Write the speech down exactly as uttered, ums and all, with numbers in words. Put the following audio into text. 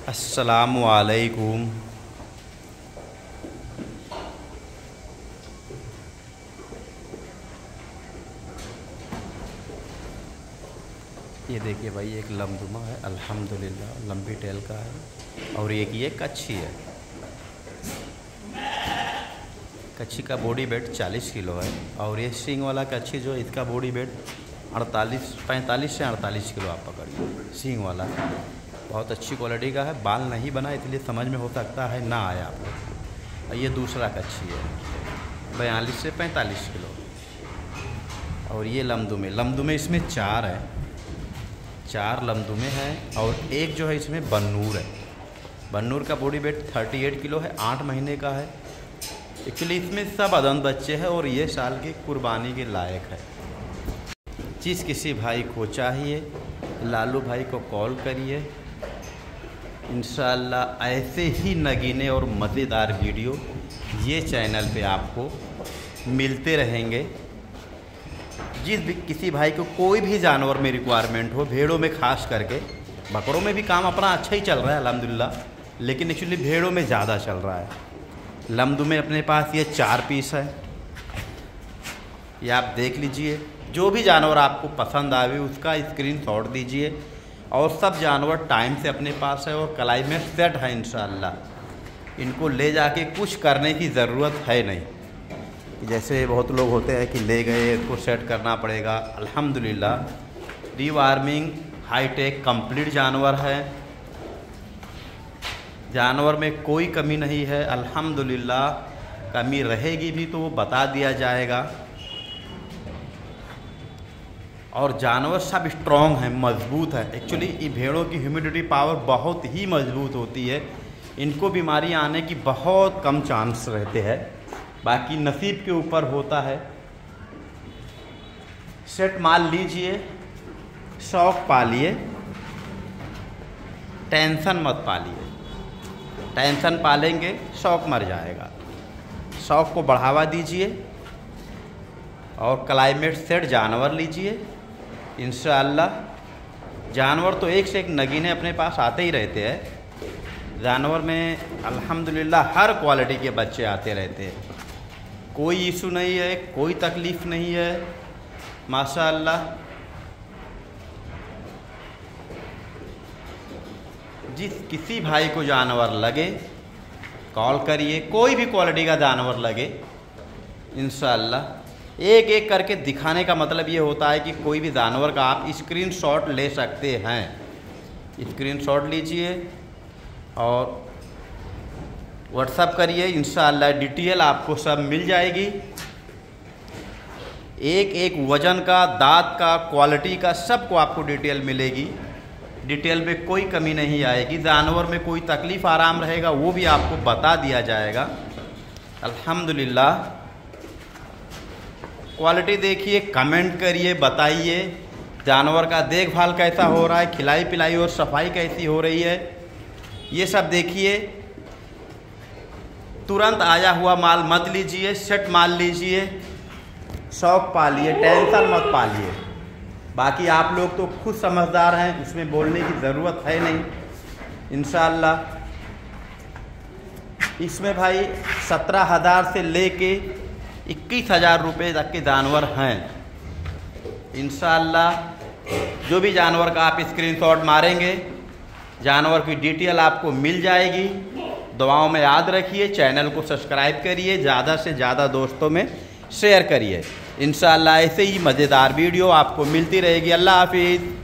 अस्सलामु अलैकुम। ये देखिए भाई, एक लमदुमा है अल्हम्दुलिल्लाह, लंबी टेल का है। और एक ये कच्छी है। कच्छी का बॉडी वेट चालीस किलो है और ये सींग वाला कच्छी जो है इसका बॉडी वेट अड़तालीस पैंतालीस से अड़तालीस किलो आप पकड़िए। सींग वाला बहुत अच्छी क्वालिटी का है, बाल नहीं बना इसलिए समझ में हो सकता है ना आया आपको। और ये दूसरा कच्छी है बयालीस से पैंतालीस किलो। और ये लमदुमे लमदुमे इसमें चार है, चार लमदुमे हैं और एक जो है इसमें बन्नूर है। बन्नूर का बॉडी वेट अड़तीस किलो है, आठ महीने का है। एक्चुअली इसमें सब अदंत बच्चे हैं और ये साल की कुर्बानी के लायक है। जिस किसी भाई को चाहिए लालू भाई को कॉल करिए। इंशाअल्लाह ऐसे ही नगीने और मज़ेदार वीडियो ये चैनल पे आपको मिलते रहेंगे। जिस भी किसी भाई को कोई भी जानवर में रिक्वायरमेंट हो, भेड़ों में खास करके, बकरों में भी काम अपना अच्छा ही चल रहा है अल्हम्दुलिल्लाह, लेकिन एक्चुअली भेड़ों में ज़्यादा चल रहा है। लमदू में अपने पास ये चार पीस है, ये आप देख लीजिए। जो भी जानवर आपको पसंद आवे उसका स्क्रीनशॉट दीजिए। और सब जानवर टाइम से अपने पास है और कलाई में सेट है इंशाअल्लाह। इनको ले जाके कुछ करने की ज़रूरत है नहीं। जैसे बहुत लोग होते हैं कि ले गए इसको सेट करना पड़ेगा। अल्हम्दुलिल्लाह डीवार्मिंग हाईटेक कंप्लीट जानवर है, जानवर में कोई कमी नहीं है अल्हम्दुलिल्लाह। कमी रहेगी भी तो वो बता दिया जाएगा। और जानवर सब स्ट्रॉन्ग हैं, मजबूत है। एक्चुअली ये भेड़ों की ह्यूमिडिटी पावर बहुत ही मजबूत होती है, इनको बीमारी आने की बहुत कम चांस रहते हैं, बाकी नसीब के ऊपर होता है। सेट माल लीजिए, शौक पालिए, टेंशन मत पालिए। टेंशन पालेंगे शौक मर जाएगा। शौक को बढ़ावा दीजिए और क्लाइमेट सेट जानवर लीजिए। इंशाअल्लाह जानवर तो एक से एक नगीने अपने पास आते ही रहते हैं। जानवर में अल्हम्दुलिल्लाह हर क्वालिटी के बच्चे आते रहते हैं, कोई इशू नहीं है, कोई तकलीफ़ नहीं है माशाअल्लाह। जिस किसी भाई को जानवर लगे कॉल करिए, कोई भी क्वालिटी का जानवर लगे इंशाअल्लाह। एक एक करके दिखाने का मतलब ये होता है कि कोई भी जानवर का आप स्क्रीनशॉट ले सकते हैं। स्क्रीनशॉट लीजिए और व्हाट्सअप करिए, इंशाअल्लाह डिटेल आपको सब मिल जाएगी। एक एक वज़न का, दांत का, क्वालिटी का, सबको आपको डिटेल मिलेगी। डिटेल में कोई कमी नहीं आएगी। जानवर में कोई तकलीफ़ आराम रहेगा वो भी आपको बता दिया जाएगा अल्हम्दुलिल्लाह। क्वालिटी देखिए, कमेंट करिए, बताइए जानवर का देखभाल कैसा हो रहा है, खिलाई पिलाई और सफाई कैसी हो रही है, ये सब देखिए। तुरंत आया हुआ माल मत लीजिए, सेट माल लीजिए। शौक पालिए, टेंशन मत पालिए। बाकी आप लोग तो खुद समझदार हैं, इसमें बोलने की ज़रूरत है नहीं। इंशाअल्लाह इसमें भाई सत्रह हज़ार से लेके इक्कीस हज़ार रुपये तक के जानवर हैं। इंशाअल्लाह जो भी जानवर का आप स्क्रीनशॉट मारेंगे जानवर की डिटेल आपको मिल जाएगी। दुआओं में याद रखिए, चैनल को सब्सक्राइब करिए, ज़्यादा से ज़्यादा दोस्तों में शेयर करिए। इंशाअल्लाह ऐसे ही मज़ेदार वीडियो आपको मिलती रहेगी। अल्लाह हाफिज़।